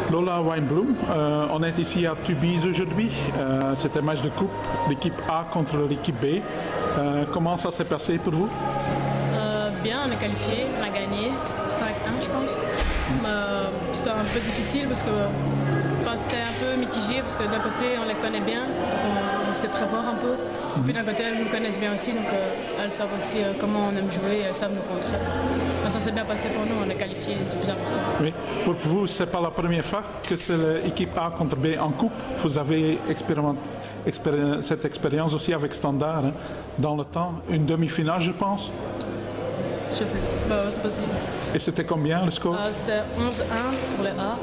Lola Weinblum, on est ici à Tubize aujourd'hui. C'est un match de coupe, l'équipe A contre l'équipe B. Comment ça s'est passé pour vous? Bien, on est qualifié, on a gagné 5-1 je pense. C'était un peu difficile parce que c'était un peu mitigé parce que d'un côté on les connaît bien, donc on sait prévoir un peu. Puis d'un côté elles nous connaissent bien aussi, donc elles savent aussi comment on aime jouer, elles savent nous contrer. Ça s'est bien passé pour nous, on est qualifié, c'est plus important. Oui, pour vous c'est pas la première fois que c'est l'équipe A contre B en coupe. Vous avez cette expérience aussi avec Standard hein, dans le temps, une demi-finale je pense. Je sais plus, c'est possible. Et c'était combien le score? C'était 11-1 pour les A.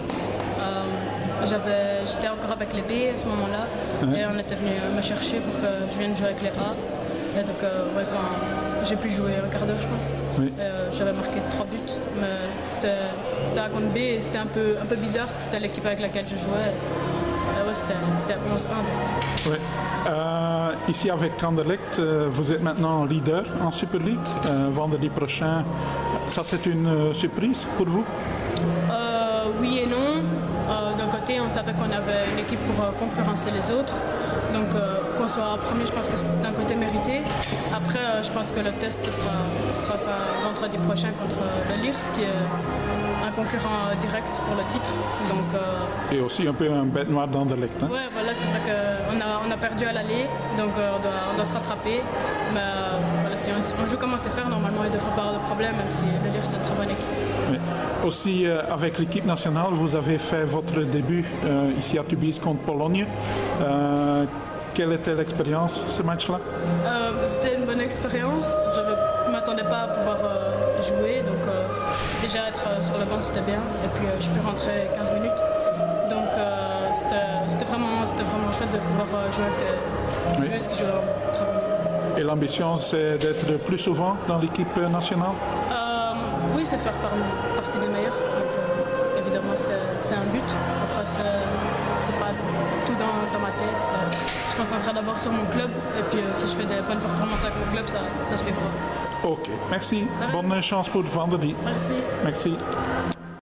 J'étais encore avec les B à ce moment-là et on était venu me chercher pour que je vienne jouer avec les A. Et donc quand j'ai pu jouer un quart d'heure je pense, j'avais marqué 3 buts. Mais c'était A contre B et c'était un peu bizarre parce que c'était l'équipe avec laquelle je jouais. C'était 11-1. Oui. Ici avec Anderlecht, vous êtes maintenant leader en Super League. Vendredi prochain, ça c'est une surprise pour vous? Oui et non. D'un côté, on savait qu'on avait une équipe pour concurrencer les autres. Donc qu'on soit premier, je pense que c'est d'un côté mérité. Après, je pense que le test sera ça vendredi prochain contre le Liers, qui est un concurrent direct pour le titre. Donc, et aussi un peu un bête noire d'Anderlecht. Hein? Oui, voilà, c'est vrai qu'on a perdu à l'aller, donc on doit se rattraper. Mais voilà, si on joue comme on sait faire, normalement il ne devrait pas avoir de problème, même si le Liers c'est une très bonne équipe. Oui. Aussi avec l'équipe nationale, vous avez fait votre début ici à Tubize contre Pologne. Quelle était l'expérience, ce match-là? C'était une bonne expérience. Je ne m'attendais pas à pouvoir jouer, donc déjà être sur le banc c'était bien, et puis je peux rentrer 15 minutes. Donc c'était vraiment chouette de pouvoir jouer avec des joueuses qui jouent très bien. Et l'ambition c'est d'être plus souvent dans l'équipe nationale? Oui, c'est faire partie des meilleurs. Donc évidemment c'est un but. Après c'est pas tout dans ma tête. Je concentrerai d'abord sur mon club et puis si je fais des bonnes performances avec mon club, ça suivra. Ok, merci. Bonne chance pour vendredi. Merci. Merci.